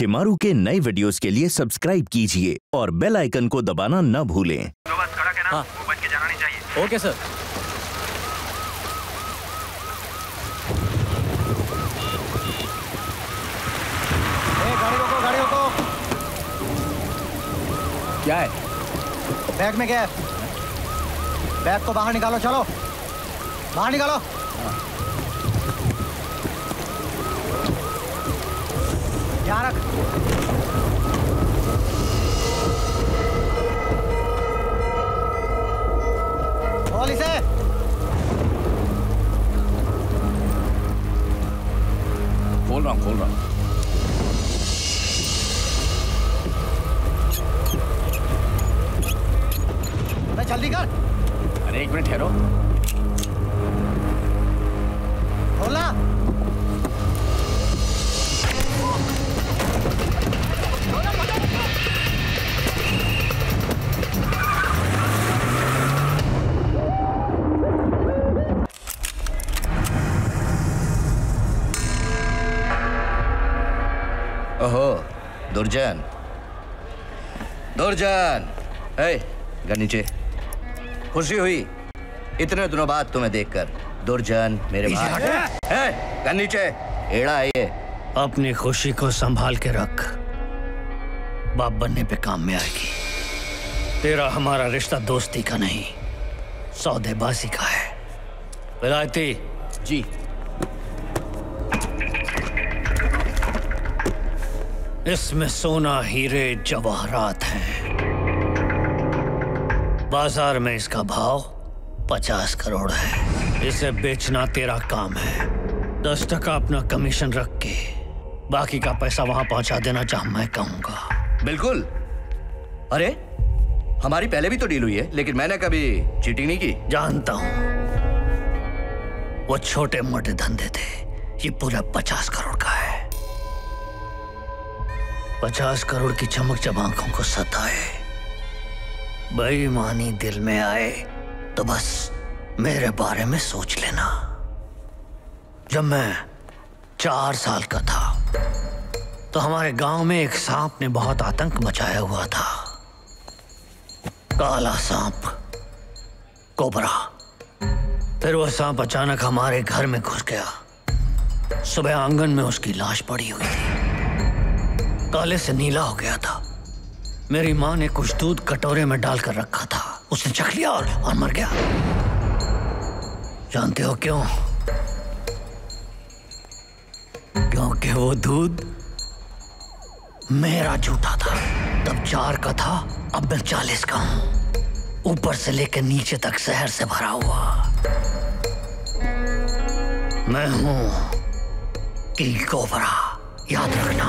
शिमारू के नए वीडियोस के लिए सब्सक्राइब कीजिए और बेल आइकन को दबाना न भूलें। तो बस कड़क है ना, वो बच के जाना नहीं चाहिए। Okay sir. गाड़ी रोको। क्या है? बैग में क्या है? बैग को बाहर निकालो, चलो बाहर निकालो। यहाँ रख। खोल इसे। खोल रहा हूँ। जल्दी कर। अरे 1 मिनट ठहरो। खोलना। ओहो, दुर्जन। हे, घर नीचे। खुशी हुई इतने दिनों बाद तुम्हें देखकर। दुर्जन मेरे भाई। घर नीचे। एड़ा है ये। अपनी खुशी को संभाल के रख, बाप बनने पे काम में आएगी। तेरा हमारा रिश्ता दोस्ती का नहीं, सौदेबाजी का है। विलायती जी। इसमें सोना, हीरे, जवाहरात हैं। बाजार में इसका भाव 50 करोड़ है। इसे बेचना तेरा काम है। 10% अपना कमीशन रख के बाकी का पैसा वहां पहुंचा देना जहां मैं कहूंगा। बिल्कुल। अरे हमारी पहले भी तो डील हुई है, लेकिन मैंने कभी चीटिंग नहीं की। जानता हूं, वो छोटे मोटे धंधे थे, ये पूरा 50 करोड़ का है। 50 करोड़ की चमक जब आंखों को सताए, बेईमानी दिल में आए, तो बस मेरे बारे में सोच लेना। जब मैं 4 साल का था तो हमारे गांव में एक सांप ने बहुत आतंक मचाया हुआ था। काला सांप, कोबरा। फिर वह सांप अचानक हमारे घर में घुस गया। सुबह आंगन में उसकी लाश पड़ी हुई थी, काले से नीला हो गया था। मेरी माँ ने कुछ दूध कटोरे में डालकर रखा था, उसने चख लिया और मर गया। जानते हो क्यों? क्योंकि वो दूध मेरा झूठा था। तब 4 का था, अब मैं 40 का हूं। ऊपर से लेकर नीचे तक शहर से भरा हुआ। मैं हूं किंग कोबरा, याद रखना।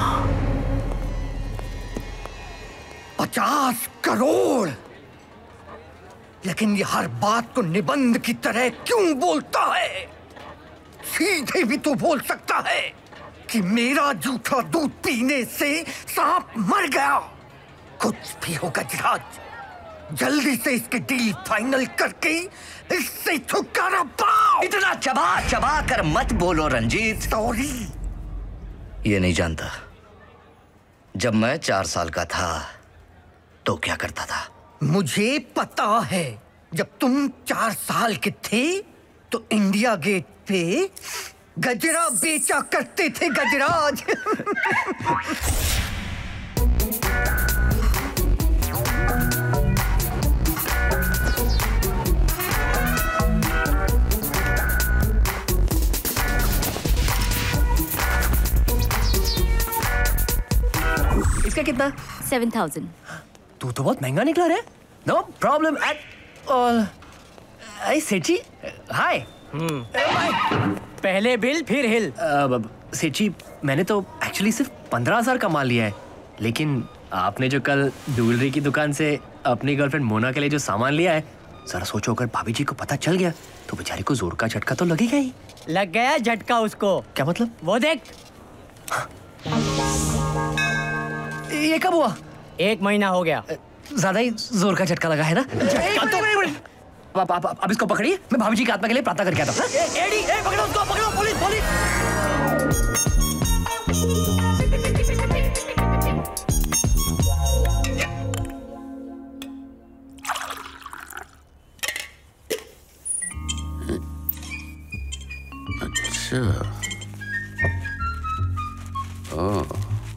50 करोड़। लेकिन ये हर बात को निबंध की तरह क्यों बोलता है? सीधे भी तो बोल सकता है कि मेरा जूठा दूध पीने से सांप मर गया। कुछ भी हो गजराज, जल्दी से इसकी डील फाइनल करके इससे छुटकारा पाओ। इतना चबा कर मत बोलो रंजीत। सॉरी। ये नहीं जानता, जब मैं 4 साल का था तो क्या करता था। मुझे पता है, जब तुम 4 साल के थे तो इंडिया गेट पे गजरा बेचा करते थे गजराज। इसका कितना? 7,000। तू तो बहुत महंगा निकला रे। No problem at all. आई सेठी, हाय। पहले बिल फिर हिल। सेठी, मैंने तो एक्चुअली सिर्फ 15,000 का माल लिया है, लेकिन आपने जो कल ज्वेलरी की दुकान से अपनी गर्लफ्रेंड मोना के लिए जो सामान लिया है, जरा सोचो अगर भाभी जी को पता चल गया तो बेचारी को जोर का झटका तो लगेगा ही। लग गया झटका उसको। क्या मतलब? वो देख। ये कब हुआ? 1 महीना हो गया। ज्यादा ही जोर का झटका लगा है ना? आप इसको पकड़िए, मैं भाभी जी की आत्मा के लिए प्रार्थना करके आता हूँ। एडी, पकड़ो उसको, पकड़ो, पुलिस, पुलिस। अच्छा, ओह,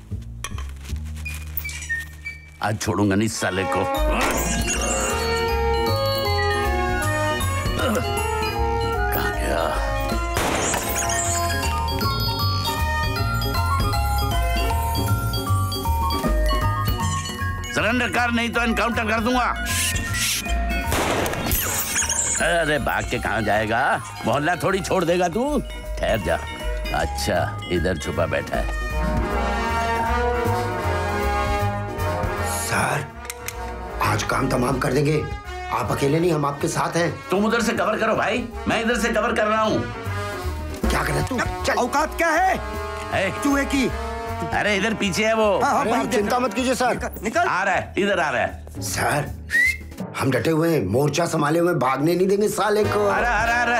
आज छोड़ूंगा नहीं साले को। कहाँ गया? सरेंडर कर, नहीं तो एनकाउंटर कर दूंगा। अरे भाग के कहाँ जाएगा? मोहल्ला थोड़ी छोड़ देगा तू। ठहर जा। अच्छा, इधर छुपा बैठा है। सर, आज काम तमाम कर देंगे। आप अकेले नहीं, हम आपके साथ हैं। तुम उधर से कवर करो भाई, मैं इधर से कवर कर रहा हूँ। क्या कर रहा है तू? चल। औकात क्या है चूहे की? अरे इधर पीछे है वो। अरे चिंता मत कीजिए सर। निकल। आ रहा है, इधर आ रहा है। सर, हम डटे हुए हैं, मोर्चा संभाले हुए, भागने नहीं देंगे साले को। आ रहा।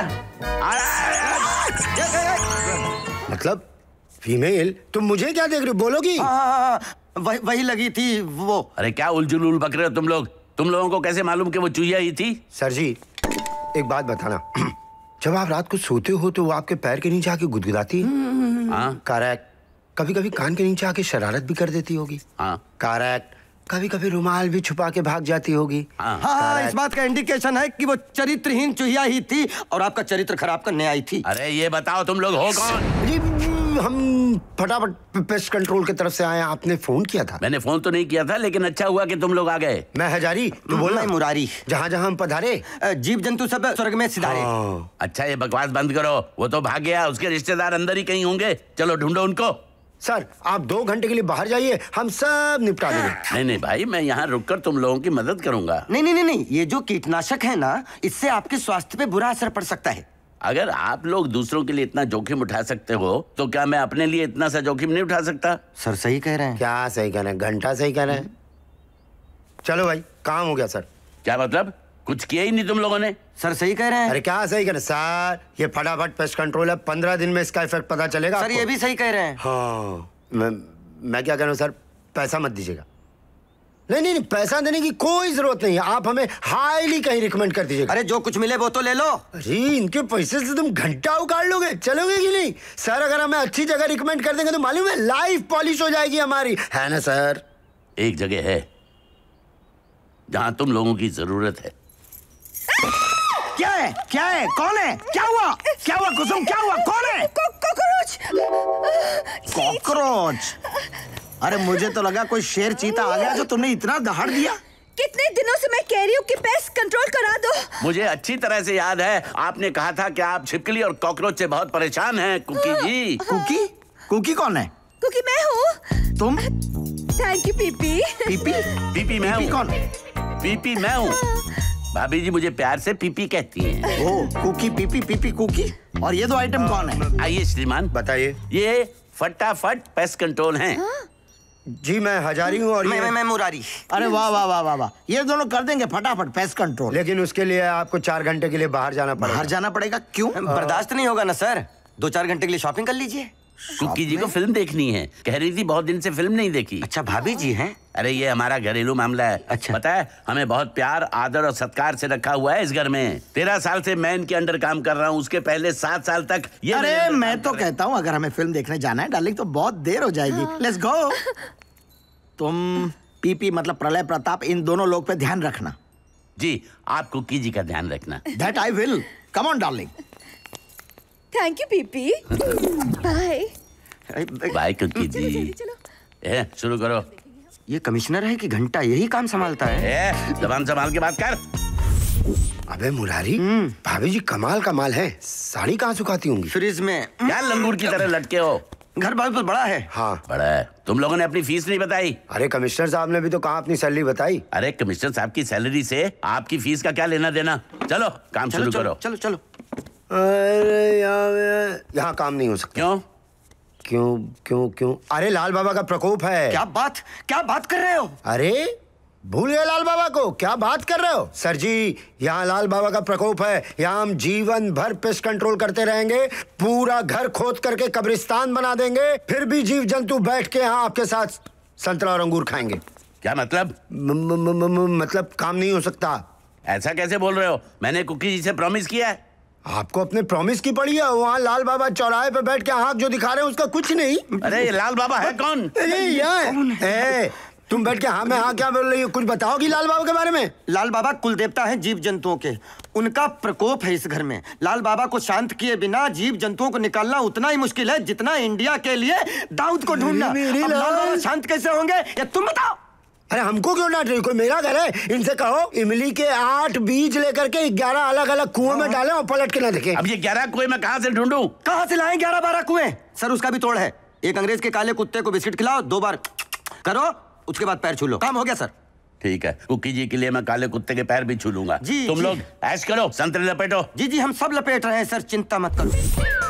मतलब फीमेल? तुम मुझे क्या देख रहे हो? बोलोगी? वही लगी थी वो। अरे क्या उलझुल बक रहे हो तुम लोग? तुम लोगों को कैसे मालूम कि वो चूहिया ही थी? सर जी, एक बात बताना। जब आप रात को सोते हो तो वो आपके पैर के नीचे आके गुदगुदाती है? हाँ। करेक्ट। कभी कभी कान के नीचे आके शरारत भी कर देती होगी। हाँ। करेक्ट। कभी कभी रुमाल भी छुपा के भाग जाती होगी। हाँ, इस बात का इंडिकेशन है कि वो चरित्रहीन चूहिया ही थी और आपका चरित्र खराब करने आई थी। अरे ये बताओ तुम लोग हो कौन? जी, हम फटाफट पेस्ट कंट्रोल की तरफ से आए। आपने फोन किया था? मैंने फोन तो नहीं किया था, लेकिन अच्छा हुआ कि तुम लोग आ गए। मैं हजारी, तू बोलना। मैं मुरारी। जहाँ जहाँ हम पधारे जीव जंतु सब स्वर्ग में सिधारे। अच्छा, ये बकवास बंद करो। वो तो भाग गया, उसके रिश्तेदार अंदर ही कहीं होंगे। चलो ढूंढो उनको। सर, आप 2 घंटे के लिए बाहर जाइए, हम सब निपटा देंगे। नहीं भाई, मैं यहाँ रुककर तुम लोगों की मदद करूंगा। नहीं, ये जो कीटनाशक है ना, इससे आपके स्वास्थ्य पे बुरा असर पड़ सकता है। अगर आप लोग दूसरों के लिए इतना जोखिम उठा सकते हो, तो क्या मैं अपने लिए इतना सा जोखिम नहीं उठा सकता? सर सही कह रहे हैं। क्या सही कह रहे हैं? घंटा सही कह रहे हैं। चलो भाई, काम हो गया सर। क्या मतलब? कुछ किया ही नहीं तुम लोगों ने? सर सही कह रहे हैं। अरे क्या सही कह रहे हैं सर? ये फटाफट पेस्ट कंट्रोल है, 15 दिन में इसका इफेक्ट पता चलेगा। सर ये भी सही कह रहे हैं। हाँ, मैं क्या कह रहा हूँ सर, पैसा मत दीजिएगा। नहीं, पैसा देने की कोई जरूरत नहीं है। आप हमें हाईली कहीं रिकमेंड कर दीजिएगा। अरे जो कुछ मिले वो तो ले लो। अरे इनके पैसे से तुम घंटा उगाड़ लोगे, चलोगे कि नहीं? सर, अगर हमें अच्छी जगह रिकमेंड कर देंगे तो मालूम है लाइफ पॉलिश हो जाएगी हमारी, है ना सर? एक जगह है जहां तुम लोगों की जरूरत है। क्या है? कौन है? क्या हुआ कुसुम? क्या हुआ? कौन है? कॉकरोच? अरे मुझे तो लगा कोई शेर चीता आ गया जो तुमने इतना दहाड़ दिया। कितने दिनों से मैं कह रही हूँ कि पेस्ट कंट्रोल करा दो। मुझे अच्छी तरह से याद है, आपने कहा था कि आप छिपकली और कॉकरोच से बहुत परेशान हैं। कुकी जी। कुकी कौन है? कुकी मैं हूँ। तुम? Thank you PP. पीपी मैं हूँ। कौन? पीपी मैं हूँ। भाभी जी मुझे प्यार से पीपी कहती हैं। Oh, Cookie PP Cookie. और ये 2 आइटम कौन है? आइए श्रीमान बताइए। ये फटाफट पेस्ट कंट्रोल हैं। जी, मैं हजारी हूँ और मैं मुरारी। अरे वाह, ये दोनों कर देंगे फटाफट पेस्ट कंट्रोल। लेकिन उसके लिए आपको 4 घंटे के लिए बाहर जाना पड़ेगा। बाहर जाना पड़ेगा? क्यों? बर्दाश्त नहीं होगा ना सर। 2-4 घंटे के लिए शॉपिंग कर लीजिए। कुकी जी को फिल्म देखनी है, कह रही थी बहुत दिन से फिल्म नहीं देखी। अच्छा, भाभी जी हैं? अरे ये हमारा घरेलू मामला है। अच्छा। पता है, हमें बहुत प्यार, आदर और सत्कार से रखा हुआ है इस घर में। 13 साल से मैं इनके अंडर काम कर रहा हूँ। उसके पहले 7 साल तक ये। अरे मैं तो कहता हूँ अगर हमें फिल्म देखने जाना है डार्लिंग तो बहुत देर हो जाएगी। Let's go. तुम पीपी मतलब प्रलय प्रताप, इन दोनों लोग पे ध्यान रखना। जी, आप कुकी जी का ध्यान रखना। That I will. Come on, darling. Thank you PP. Bye. Bye Cookie ji. शुरू करो। ये कमिश्नर है कि घंटा यही काम संभालता है? जबान संभाल के बात कर। अबे मुरारी, भाभी जी कमाल का माल है। साड़ी कहाँ सुखाती होंगी? फ्रिज में। क्या लंगूर की तरह लटके हो? घर बहुत बड़ा है। हाँ, बड़ा है। तुम लोगों ने अपनी फीस नहीं बताई। अरे कमिश्नर साहब ने भी तो कहा अपनी सैलरी बताई। अरे कमिश्नर साहब की सैलरी से आपकी फीस का क्या लेना देना? चलो काम शुरू करो। चलो। अरे यहाँ काम नहीं हो सकता। क्यों? अरे लाल बाबा का प्रकोप है। क्या बात कर रहे हो? अरे भूल गए लाल बाबा को? क्या बात कर रहे हो? सर जी, यहाँ लाल बाबा का प्रकोप है। यहाँ हम जीवन भर पेस्ट कंट्रोल करते रहेंगे, पूरा घर खोद करके कब्रिस्तान बना देंगे, फिर भी जीव जंतु बैठ के यहाँ आपके साथ संतरा और अंगूर खाएंगे। क्या मतलब? मतलब काम नहीं हो सकता। ऐसा कैसे बोल रहे हो? मैंने कुकी जी से प्रॉमिस किया है। आपको अपने प्रॉमिस की पड़ी है। वहाँ लाल बाबा चौराहे पे बैठ के आँख जो दिखा रहे हैं उसका कुछ नहीं। अरे ये लाल बाबा है कौन? तुम बैठ के हाँ में हाँ क्या बोल रही हो? कुछ बताओगी लाल बाबा के बारे में? लाल बाबा कुल देवता हैं जीव जंतुओं के। उनका प्रकोप है इस घर में। लाल बाबा को शांत किए बिना जीव जंतुओं को निकालना उतना ही मुश्किल है जितना इंडिया के लिए दाऊद को ढूंढना। अब लाल बाबा शांत कैसे होंगे ये तुम बताओ। अरे हमको क्यों डांट रही? कोई मेरा घर है? इनसे कहो इमली के 8 बीज लेकर के 11 अलग अलग कुओं में डालें और पलट के ना देखें। अब ये 11 कुएं मैं कहाँ से ढूंढूं? कहाँ से लाएं 11-12 कुएं? सर उसका भी तोड़ है। एक अंग्रेज के काले कुत्ते को बिस्किट खिलाओ, 2 बार करो, उसके बाद पैर छू लो, काम हो गया सर। ठीक है, कुकी जी के लिए मैं काले कुत्ते के पैर भी छू लूंगा। जी तुम लोग ऐश करो, संतरे लपेटो। जी जी हम सब लपेट रहे हैं सर, चिंता मत करो।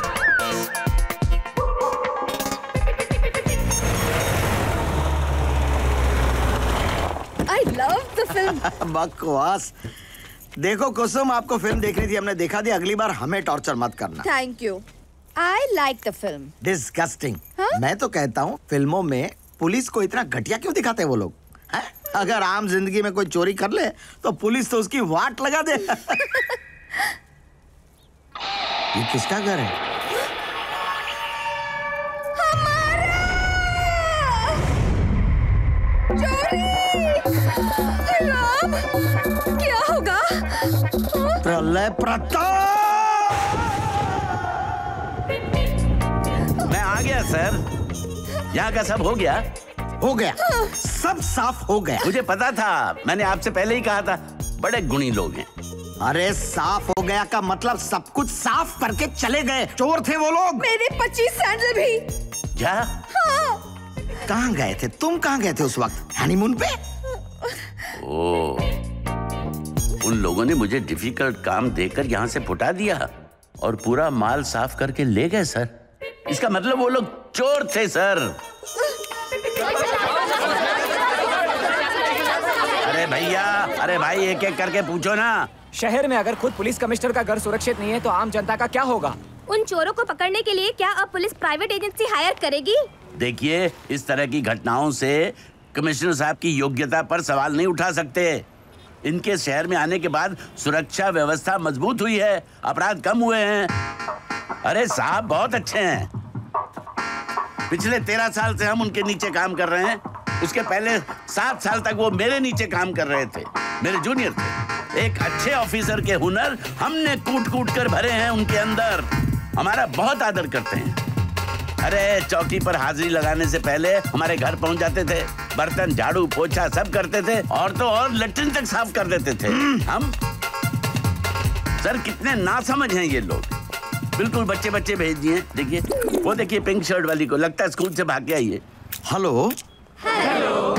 I love the film. बकवास। देखो कुसुम, आपको फिल्म देखनी थी, हमने देखा दी, अगली बार हमें टॉर्चर मत करना। Thank you. I like the film. Disgusting. मैं तो कहता हूँ फिल्मों में पुलिस को इतना घटिया क्यों दिखाते हैं वो लोग? अगर आम जिंदगी में कोई चोरी कर ले तो पुलिस तो उसकी वाट लगा दे। ये किसका घर है? हमारा! चोरी! राम, क्या होगा? प्रलय प्रताप! मैं आ गया सर। यहाँ का सब हो गया? हो गया, सब साफ हो गया। मुझे पता था, मैंने आपसे पहले ही कहा था, बड़े गुणी लोग हैं। अरे साफ हो गया का मतलब सब कुछ साफ करके चले गए। चोर थे वो लोग। मेरे 25 सैंडल भी। क्या? हाँ। कहाँ गए थे तुम? कहाँ गए थे उस वक्त? हनीमून पे? ओह, उन लोगों ने मुझे डिफिकल्ट काम देकर यहाँ से फुटा दिया और पूरा माल साफ करके ले गए सर। इसका मतलब वो लोग चोर थे सर। अरे भैया, अरे भाई एक एक करके पूछो ना। शहर में अगर खुद पुलिस कमिश्नर का घर सुरक्षित नहीं है तो आम जनता का क्या होगा? उन चोरों को पकड़ने के लिए क्या अब पुलिस प्राइवेट एजेंसी हायर करेगी? देखिए, इस तरह की घटनाओं से कमिश्नर साहब की योग्यता पर सवाल नहीं उठा सकते। इनके शहर में आने के बाद सुरक्षा व्यवस्था मजबूत हुई है, अपराध कम हुए हैं। अरे साहब बहुत अच्छे हैं। पिछले 13 साल से हम उनके नीचे काम कर रहे हैं। उसके पहले 7 साल तक वो मेरे नीचे काम कर रहे थे, मेरे जूनियर थे। एक अच्छे ऑफिसर के हुनर हमने कूट कूट कर भरे हैं उनके अंदर। हमारा बहुत आदर करते हैं। अरे चौकी पर हाजिरी लगाने से पहले हमारे घर पहुंच जाते थे, बर्तन झाड़ू पोछा सब करते थे, और तो और लेटरिन तक साफ कर देते थे। हम सर कितने नासमझ हैं ये लोग। बिल्कुल बच्चे बच्चे भेज दिए। देखिए वो देखिए पिंक शर्ट वाली को, लगता है स्कूल से भाग के आई है। Hello hello.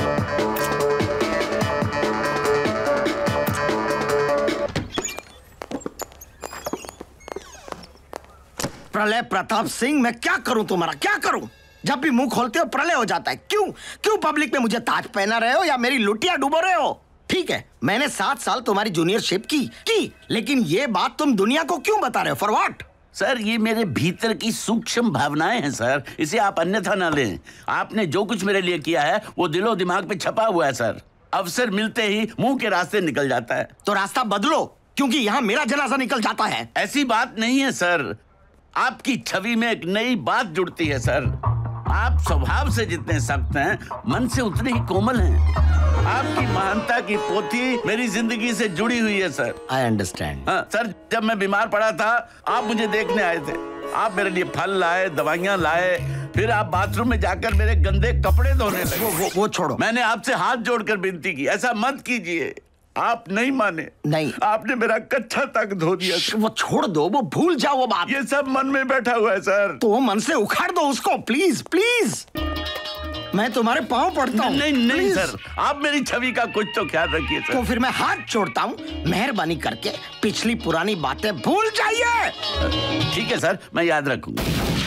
प्रलय प्रताप सिंह, मैं क्या करूं तुम्हारा, क्या करूं? जब भी मुंह खोलते हो प्रलय हो जाता है। क्यों क्यों पब्लिक में मुझे ताज पहना रहे हो या मेरी लुटिया डुबो रहे हो? ठीक है, मैंने 7 साल तुम्हारी जूनियरशिप की, लेकिन ये बात तुम दुनिया को क्यों बता रहे हो? For what? सर ये मेरे भीतर की सूक्ष्म भावनाएं हैं सर, इसे आप अन्यथा ना लें। आपने जो कुछ मेरे लिए किया है वो दिलो दिमाग पे छपा हुआ है सर। अवसर मिलते ही मुंह के रास्ते निकल जाता है। तो रास्ता बदलो, क्योंकि यहाँ मेरा जनाजा निकल जाता है। ऐसी बात नहीं है सर, आपकी छवि में एक नई बात जुड़ती है सर। आप स्वभाव से जितने सख्त हैं, मन से उतने ही कोमल हैं। आपकी महानता की पोथी मेरी जिंदगी से जुड़ी हुई है सर। I understand. हाँ सर, जब मैं बीमार पड़ा था आप मुझे देखने आए थे। आप मेरे लिए फल लाए, दवाइयाँ लाए, फिर आप बाथरूम में जाकर मेरे गंदे कपड़े धोने लगे। वो छोड़ो। मैंने आपसे हाथ जोड़कर विनती की, ऐसा मत कीजिए। आप नहीं माने। नहीं, आपने मेरा कच्छा तक धो दिया। वो छोड़ दो, वो भूल जाओ वो बात। ये सब मन में बैठा हुआ है सर। तो मन से उखाड़ दो उसको, प्लीज प्लीज। मैं तुम्हारे पाँव पड़ता हूँ। नहीं नहीं सर, आप मेरी छवि का कुछ तो ख्याल रखिए सर। तो फिर मैं हाथ जोड़ता हूँ, मेहरबानी करके पिछली पुरानी बातें भूल जाइए। ठीक है सर, मैं याद रखूंगा।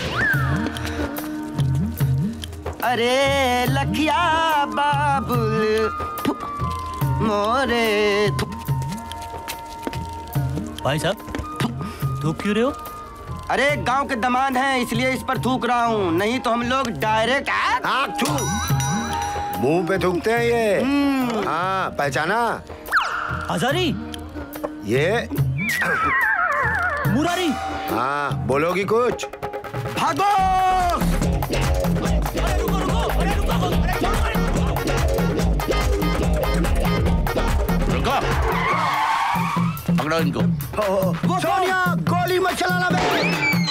अरे लखिया बाबुल मोरे। भाई साहब थूक क्यों रहे हो? अरे गांव के दामाद हैं इसलिए इस पर थूक रहा हूँ, नहीं तो हम लोग डायरेक्ट मुंह पे थूकते हैं ये। हाँ पहचाना? हजारी। ये मुरारी। हाँ, बोलोगी कुछ? भागो। रुको, पकड़ो इनको। सोनिया, गोली मत चलाना बे।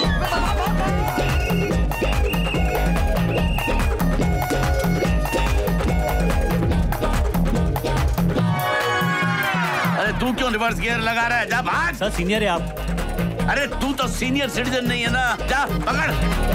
अरे तू क्यों रिवर्स गियर लगा रहा है? जा भाग। सर सीनियर है आप। अरे तू तो सीनियर सिटीजन नहीं है ना, जा पकड़।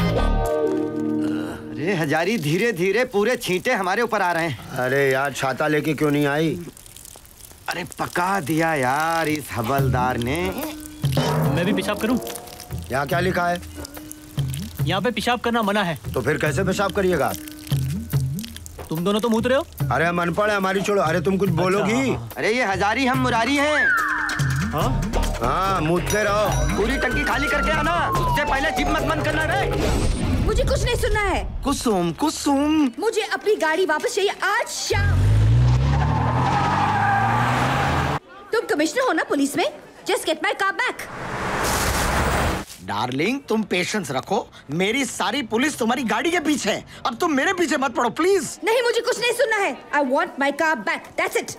अरे हजारी, धीरे धीरे पूरे छींटे हमारे ऊपर आ रहे हैं। अरे यार, छाता लेके क्यों नहीं आई? अरे पका दिया यार इस हवलदार ने। मैं भी पेशाब करूं? यहाँ क्या लिखा है? यहाँ पे पेशाब करना मना है। तो फिर कैसे पेशाब करिएगा? तुम दोनों तो मूत रहे हो। अरे हम अनपढ़ है, हमारी छोड़ो। अरे तुम कुछ बोलोगी? अरे ये हजारी, हम मुरारी हैं। हाँ, मूतते रहो। पूरी टंकी खाली करके आना, उससे पहले जिप मत बंद करना रे। मुझे कुछ नहीं सुनना है। कुसुम, कुसुम, मुझे अपनी गाड़ी वापस चाहिए आज शाम। तुम कमिश्नर हो ना पुलिस में? Just get my car back. Darling, तुम पेशेंस रखो। मेरी सारी पुलिस तुम्हारी गाड़ी के पीछे है। अब तुम मेरे पीछे मत पड़ो प्लीज। नहीं, मुझे कुछ नहीं सुनना है। I want my car back. That's it.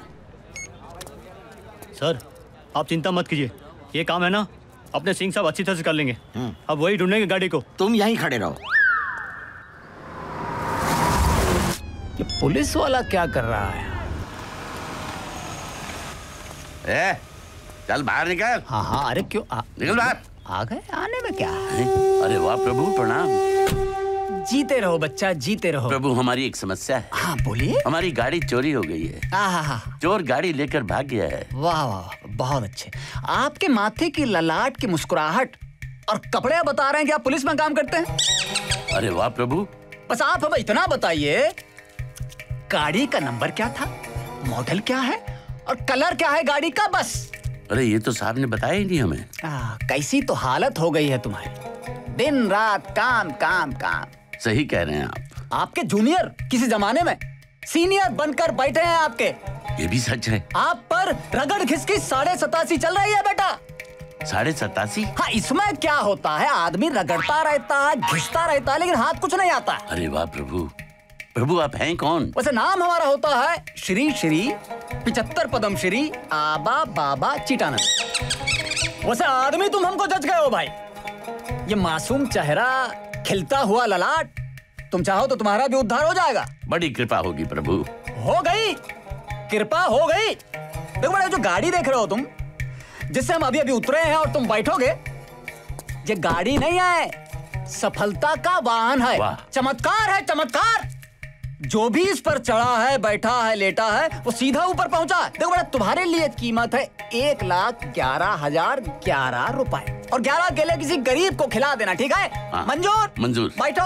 Sir, आप चिंता मत कीजिए। ये काम है ना, अपने सिंह साहब अच्छी तरह से कर लेंगे। अब वही ढूंढेंगे गाड़ी को। तुम यहीं खड़े रहो। ये पुलिस वाला क्या कर रहा है? ए, चल बाहर निकल। हाँ हाँ, अरे क्यों निकल बाहर। आ गए? आने में क्या है? अरे वाह प्रभु, प्रणाम। जीते रहो बच्चा, जीते रहो। प्रभु, हमारी एक समस्या है। हाँ बोलिए। हमारी गाड़ी चोरी हो गई है। चोर गाड़ी लेकर भाग गया है। वाह वाह, बहुत अच्छे। आपके माथे की ललाट की मुस्कुराहट और कपड़े बता रहे हैं कि आप पुलिस में काम करते हैं। अरे वाह प्रभु। बस आप हमें इतना बताइए, गाड़ी का नंबर क्या था, मॉडल क्या है और कलर क्या है गाड़ी का? बस। अरे ये तो साहब ने बताया ही नहीं हमें। कैसी तो हालत हो गई है तुम्हारी, दिन रात काम काम काम। सही कह रहे हैं आप। आपके जूनियर किसी जमाने में सीनियर बनकर बैठे हैं आपके। ये भी सच है। आप पर रगड़ घिसकी 87.5 चल रही है बेटा। 87.5? हाँ, इसमें क्या होता है, आदमी रगड़ता रहता है, घिसता रहता है, लेकिन हाथ कुछ नहीं आता। अरे वाह प्रभु। प्रभु, आप हैं कौन? वैसे नाम हमारा होता है श्री श्री 75 पद्म श्री आबा बाबा चिटानंद। वैसे आदमी तुम हमको जज गए हो भाई। ये मासूम चेहरा, खिलता हुआ ललाट, तुम चाहो तो तुम्हारा भी उद्धार हो जाएगा। बड़ी कृपा होगी प्रभु। हो गई कृपा, हो गई। देखो बड़ा, जो गाड़ी देख रहे हो तुम, जिससे हम अभी अभी उतरे हैं और तुम बैठोगे, ये गाड़ी नहीं है, सफलता का वाहन है। चमत्कार है, चमत्कार। जो भी इस पर चढ़ा है, बैठा है, लेटा है, वो सीधा ऊपर पहुंचा। देखो बेटा, तुम्हारे लिए कीमत है 1,11,011 रुपए, और 11 केले किसी गरीब को खिला देना, ठीक है? मंजूर? मंजूर। बैठो।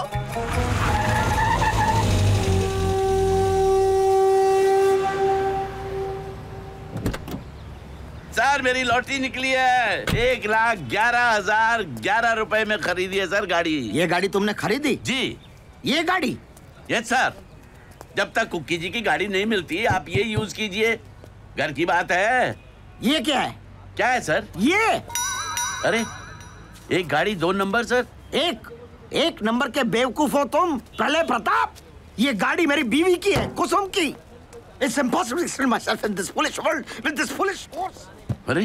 सर, मेरी लॉटरी निकली है। 1,11,011 रुपए में खरीदी है सर गाड़ी। ये गाड़ी तुमने खरीदी? जी। ये गाड़ी? Yes sir. जब तक कुक्की जी की गाड़ी नहीं मिलती, आप ये यूज कीजिए। घर की बात है। ये क्या है? क्या है सर? ये। अरे, एक गाड़ी 2 नंबर सर। एक नंबर के बेवकूफ हो तुम, प्रलय प्रताप। ये गाड़ी मेरी बीवी की है, कुसुम की। It's impossible to extend myself in this foolish world with this foolish horse. अरे,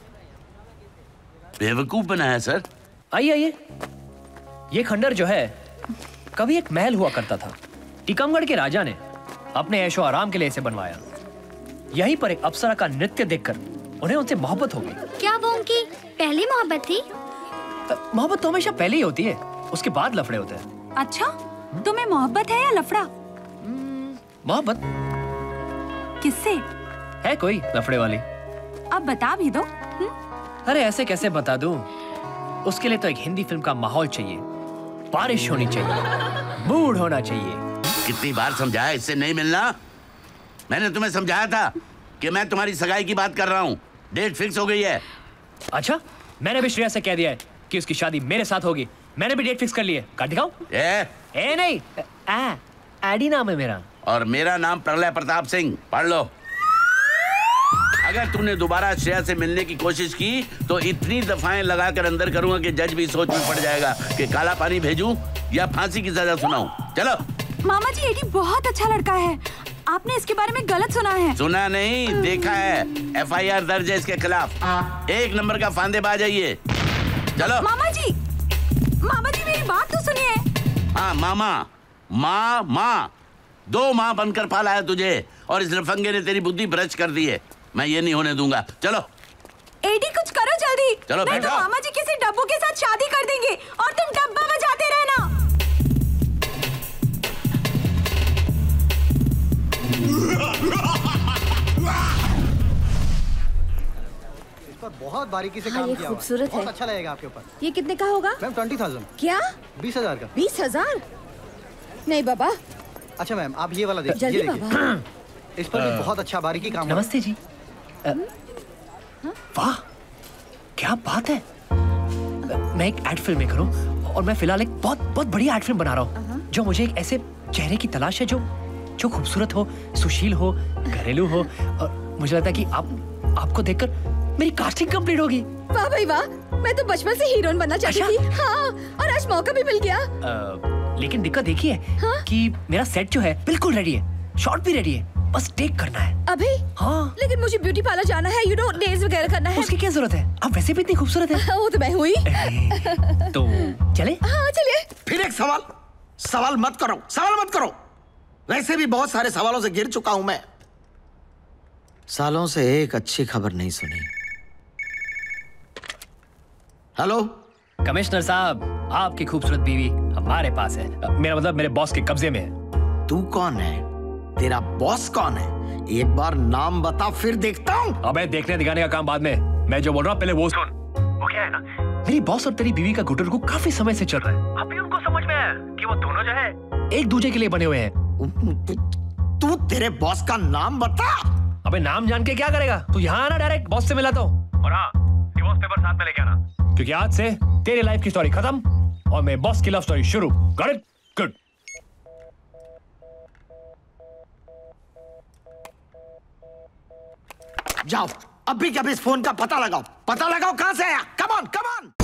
बेवकूफ बनाया सर। आइए आइए। ये खंडर जो है, कभी एक महल हुआ करता था। टीकमगढ़ के राजा ने अपने ऐशो आराम के लिए इसे बनवाया। यहीं पर एक अप्सरा का नृत्य देखकर उन्हें उनसे मोहब्बत हो गई। क्या वो उनकी पहली मोहब्बत थी? मोहब्बत तो हमेशा पहले ही होती है, उसके बाद लफड़े होते हैं। अच्छा, तुम्हें मोहब्बत है या लफड़ा? मोहब्बत। किससे? है कोई लफड़े वाली? अब बता भी दो। अरे ऐसे कैसे बता दूं? उसके लिए तो एक हिंदी फिल्म का माहौल चाहिए, बारिश होनी चाहिए, मूड होना चाहिए। कितनी बार समझाया इससे नहीं मिलना? मैंने तुम्हें समझाया था कि मैं तुम्हारी सगाई की बात कर रहा हूँ। डेट फिक्स हो गई है। अच्छा, मैंने भी श्रेया से कह दिया है कि उसकी शादी मेरे साथ होगी। मैंने भी डेट फिक्स कर ली है। कार्ड दिखाऊं? ए नहीं, एडी नाम है मेरा। और मेरा नाम प्रलय प्रताप सिंह। पढ़ लो। अगर तूने दोबारा श्रेया से मिलने की कोशिश की तो इतनी दफाएं लगाकर अंदर करूंगा कि जज भी सोच में पड़ जाएगा कि काला पानी भेजूं या फांसी की सजा सुनाऊं। चलो। मामा जी, एडी बहुत अच्छा लड़का है। आपने इसके बारे में गलत सुना है। सुना नहीं, देखा है। FIR दर्ज है इसके खिलाफ। 1 नंबर का फांदेबाज है ये। चलो। मामा जी मेरी बात तो सुनिए। हाँ मामा, माँ 2 माँ बनकर पाला है तुझे और इस लफंगे ने तेरी बुद्धि भ्रष्ट कर दी है। मैं ये नहीं होने दूंगा। चलो। एडी कुछ करो जल्दी। चलो नहीं तो मामा जी किसी डब्बू के साथ शादी कर देंगे और तुम डब्बा बजाते रहना। इस पर बहुत बारीकी से हाँ, काम ये किया हुआ है। खूबसूरत बहुत है। अच्छा लगेगा आपके ऊपर। ये कितने का होगा? मैम 20,000। क्या? 20,000 का। 20,000? नहीं बाबा। अच्छा मैम, आप ये वाला देखिए। जल्दी ये देखिए। बाबा। इस पर भी बहुत अच्छा बारीकी काम हुआ है। नमस्ते जी। वाह, क्या बात है। मैं एक एड फिल्म मेकर हूँ और मैं फिलहाल एक बहुत बढ़िया एड फिल्म बना रहा हूँ जो मुझे एक ऐसे चेहरे की तलाश है जो खूबसूरत हो, सुशील हो, घरेलू हो और मुझे लगता है कि आपको देखकर मेरी कास्टिंग कंप्लीट होगी। वाह भाई वाह, मैं तो बचपन से हीरोइन बनना चाहती थी। हाँ, और आज मौका भी मिल गया। लेकिन दिक्कत देखी है कि मेरा सेट जो है बिल्कुल रेडी है, शॉट भी रेडी है, बस टेक करना है अभी। हाँ, लेकिन मुझे ब्यूटी पार्लर जाना है, यू नो, नेल्स वगैरह करना है। उसकी क्या जरूरत है? आप वैसे भी इतनी खूबसूरत है। वो तो मैं हुई। तो चले? हाँ चलिए। फिर एक सवाल मत करो। वैसे भी बहुत सारे सवालों से गिर चुका हूं मैं। सालों से एक अच्छी खबर नहीं सुनी। हेलो कमिश्नर साहब, आपकी खूबसूरत बीवी हमारे पास है। मेरा मतलब मेरे बॉस के कब्जे में है। तू कौन है? तेरा बॉस कौन है? एक बार नाम बता, फिर देखता हूँ। अबे देखने दिखाने का काम बाद में। मैं जो बोल रहा हूँ पहले वो सुन। वो क्या है ना, मेरी बॉस और तेरी बीवी का गुटरगु काफी समय से चल रहा है। अभी उनको समझ में आया कि वो दोनों जो है एक दूसरे के लिए बने हुए हैं। तू तेरे बॉस का नाम बता। अबे नाम जान के क्या करेगा? तू यहाँ आना, डायरेक्ट बॉस से मिला तो। और हाँ, डिवोर्स पेपर साथ में लेके आना, क्योंकि आज से तेरे लाइफ की स्टोरी खत्म और मेरे बॉस की लव स्टोरी शुरू। Got it? गुड। जाओ अभी के अभी इस फोन का पता लगाओ कहां से आया। Come on